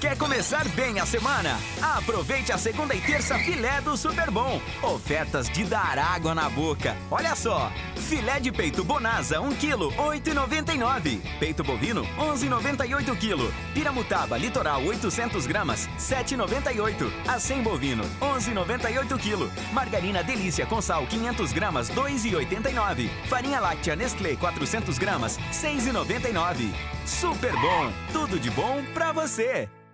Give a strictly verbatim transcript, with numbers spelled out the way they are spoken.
Quer começar bem a semana? Aproveite a segunda e terça filé do Super Bom. Ofertas de dar água na boca. Olha só. Filé de peito Bonasa, um quilo, oito e noventa e nove. Peito bovino, onze e noventa e oito quilo. Piramutaba Litoral, oitocentos gramas, sete e noventa e oito. Acém bovino, onze e noventa e oito quilo. Margarina Delícia com sal, quinhentos gramas, dois e oitenta e nove. Farinha láctea Nestlé, quatrocentos gramas, seis e noventa e nove. Super Bom, tudo de bom pra você.